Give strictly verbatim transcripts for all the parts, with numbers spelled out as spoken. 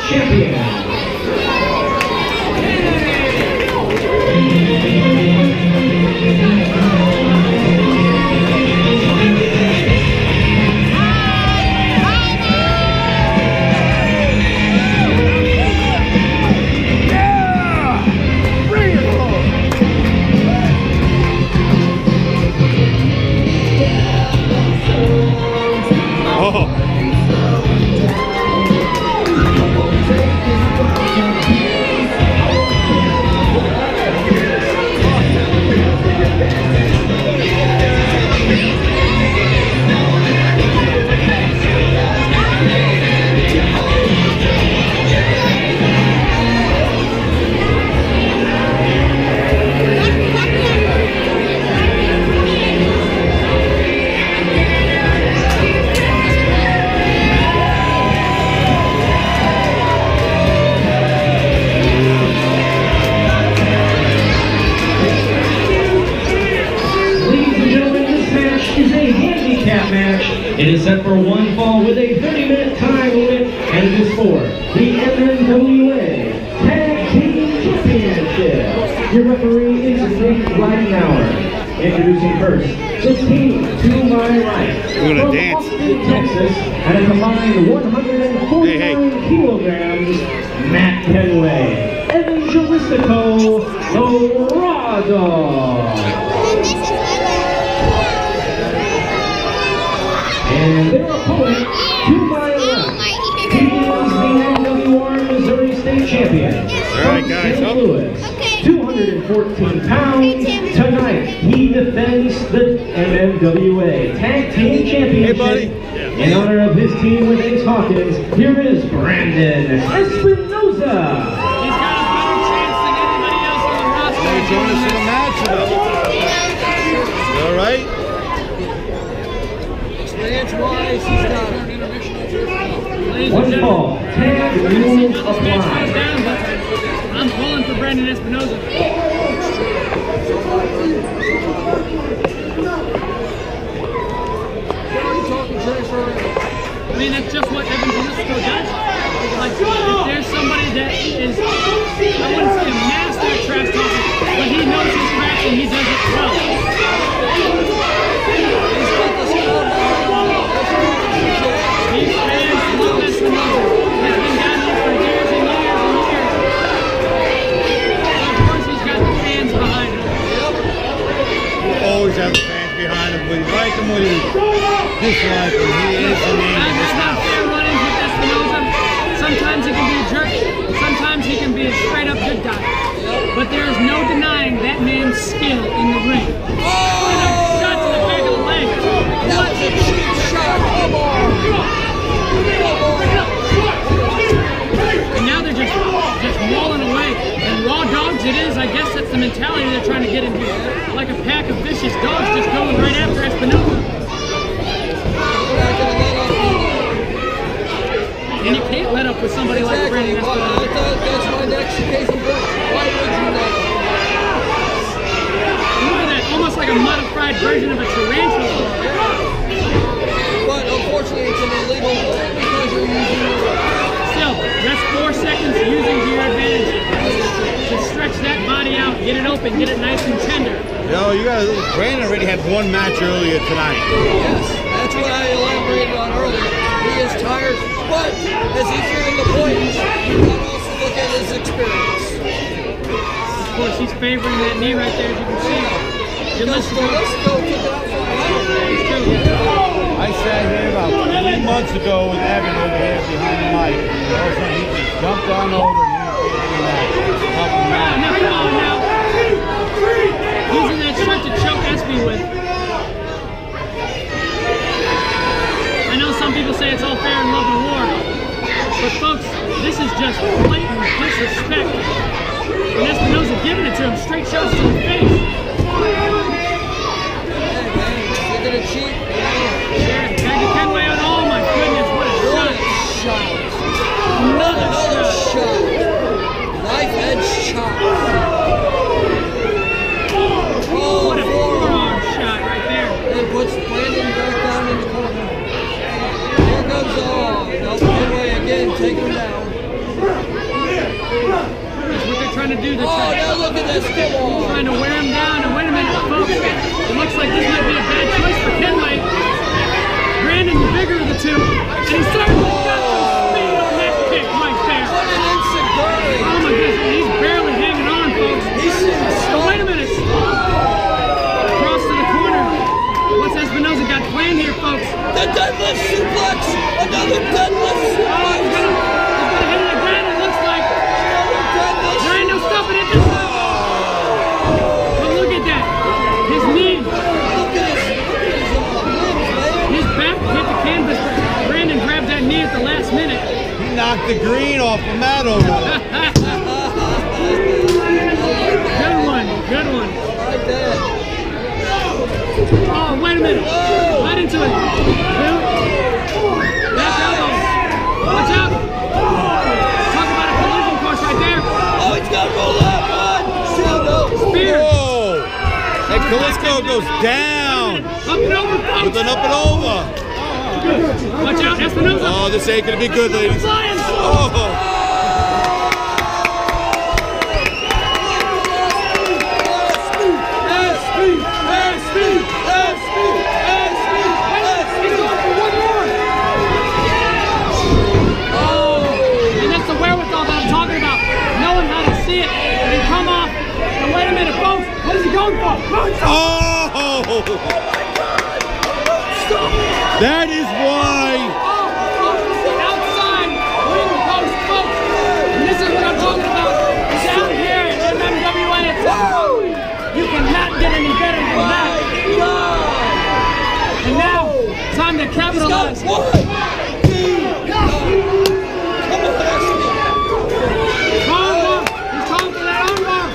champion. It is set for one fall with a thirty minute time limit, and it is for the M N W A Tag Team Championship. Your referee is Nate Ridenauer. Introducing first, the team to my right. We're gonna from dance. Austin, Texas, at a combined one hundred forty-nine hey, hey. kilograms, Matt Kenway. Evangelistico Dorado. And their opponent, to my left, he is the N W R Missouri State Champion. All right, guys, Saint Louis, two hundred fourteen pounds. Tonight, he defends the M N W A Tag Team Championship. Hey, buddy. In honor of his team with Ace Hawkins, here is Brandon Espinoza. He's got a better chance than anybody else on the roster. Hey, join us in the match. All right. Experience-wise, he's got it. One fall, tag rules apply. I'm pulling for Brandon Espinoza. I mean, that's just what Evangelistico does. Like, if there's somebody that is, I wouldn't say a master at trash talking, but he knows his craft and he does it well. These fans love Espinoza. He's been down here for years and years and years. Of course, he's got the fans behind him. Always have the fans behind him, but you like him or you dislike him. He is the name of this not house. fair run-ins with Espinoza. Sometimes he can be a jerk. Sometimes he can be a straight-up good guy. But there is no denying that man's skill in the ring. And a shot to the back of the leg. What a cheap shot! Come on! And now they're just just walling away. And raw dogs it is. I guess that's the mentality they're trying to get into. Like a pack of vicious dogs just going right after Espinoza. And you can't let up with somebody like Brandon Espinoza. That's my next case of birth. Why would you let up? Look at that, almost like a modified version of a tarantula. But unfortunately, it's an illegal because you're using your Still, that's four seconds using to your advantage to stretch that body out, get it open, get it nice and tender. Yo, you guys, Brandon already had one match earlier tonight. Yes, that's what I elaborated on earlier. He is tired, but as he's doing the points, you got to also look at his experience. Of course, he's favoring that knee right there, as you can see. Let's go, let's go, took it out for I sat here about three months ago with Evan over here behind the mic. And all of a sudden he just jumped on over and he was doing that. Helping me out. Now, come on now. Using that shirt to choke Espy with. I know some people say it's all fair in love and war. But folks, this is just blatant disrespect. And Espinoza giving it to him, straight shots to the face. You're going to cheat. Yeah, Maggie Kenway on, oh my goodness, what a shot. Shot. Another, Another shot. shot. Knife edge shot. Oh, What a forearm shot right there. It puts Brandon back down in the corner. Here goes, oh, no, Kenway again, take him down. this, come on. Trying to wear him down, and wait a minute, folks. It looks like this might be a bad choice for Kenway. Brandon, the bigger of the two, and he certainly got some speed on that kick right there. What an instant burning. Oh my goodness, he's barely hanging on, folks. He seems So wait a minute. Cross to the corner. What's Espinoza got planned here, folks? The deadlift suplex. Another deadlift Oh, he's suplex. gonna, he's gonna hit it again, it looks like. Another deadlift. There ain't no stopping it this time. But look at that. His knee, Look at his, his, uh, limbs, man. his back hit the canvas. Brandon grabbed that knee at the last minute. He knocked the green off the mat over there. Good one, good one. Right there. Oh, wait a minute. Right into it. Boot. Back elbow. Watch out. Talk about a collision course right there. Oh, he's got to roll up. One, two, no. Spear. Whoa! And Kalisto goes down Up and over, folks. with an up and over. Watch out, Espinoza. Oh, this ain't gonna be good, ladies. Flying. Oh! He's going for one more. Oh, and that's the wherewithal that I'm talking about. Knowing how to see it and come off. And wait a minute, folks. What is he going for? Oh! That is why. Outside ring post, folks. And this is what I'm talking about. Down here in M M W A, it's you cannot get any better than that. And now, time to capitalize. One, two, go. Come on, Ashley. Armbar. He's calling for that armbar.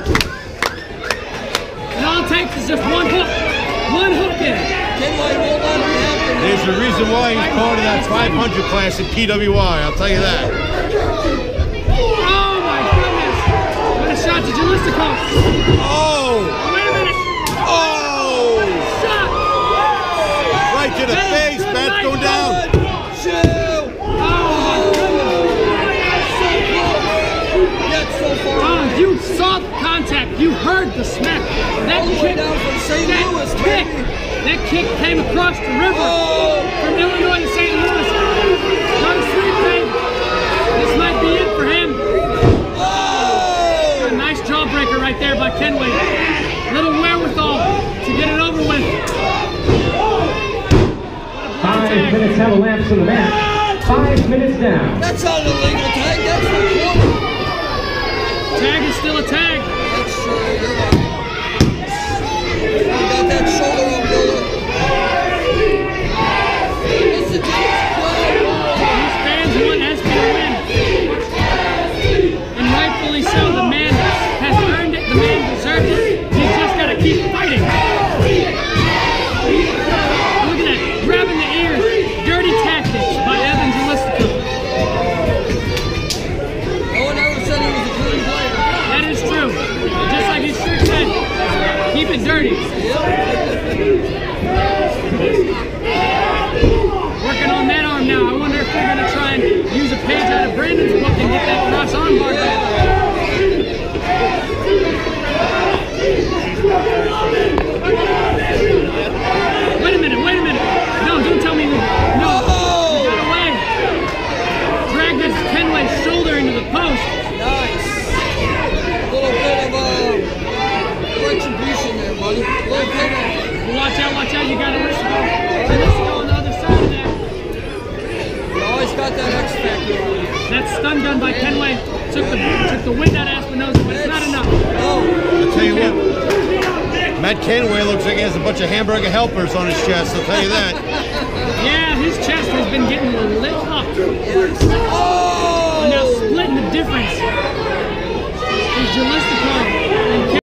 And all it takes is just one hook. One hook in. Kenway won't let it happen. There's a reason why he's part of that five hundred class in P W I, I'll tell you that. Oh my goodness. What a shot to Jalistico. Oh! Wait a minute. Oh! Shot. Right to the face, Matt's going down. One, two. Oh my goodness. So close. Yet so far. Oh, you saw the contact. You heard the smack. That All the way kick, down from Saint that Louis, kick, baby. that kick came across the river Oh. from Illinois to Saint Louis. Go to sleep, babe. This might be it for him. Oh. A nice jawbreaker right there by Kenway. Little wherewithal to get it over with. Five minutes have elapsed in the match. Five minutes down. That's not an illegal tag. That's for quarter. Tag is still a tag. That's true. You're right. You got that shoulder up, Builder. It's the James play. These fans want S P to win. And rightfully so. The man has earned it. The man deserves it. He's just got to keep fighting. Look at that. Grabbing the ears. Dirty tactics by Evan Jalistico. No one ever said he was a clean player. That is true. Just like his shirt said, keep it dirty. Working on that arm now. I wonder if they're going to try and use a page out of Brandon's book and get that cross arm bar back. Wait a minute, wait a minute. No, don't tell me. No, Oh. he got away. Dragged his Kenway shoulder into the post. Nice. A little bit of uh, retribution there, buddy. A little bit of. Watch out, watch out. You got Jalistico. Jalistico on the other side of that. You always got that X factor on you. That stun gun by Kenway took the took the wind out of Espinoza, but it's not enough. Oh. I'll tell you what. Matt Kenway looks like he has a bunch of hamburger helpers on his chest, I'll tell you that. Yeah, his chest has been getting lit up. Yes. Oh. And now splitting the difference is Jalistico.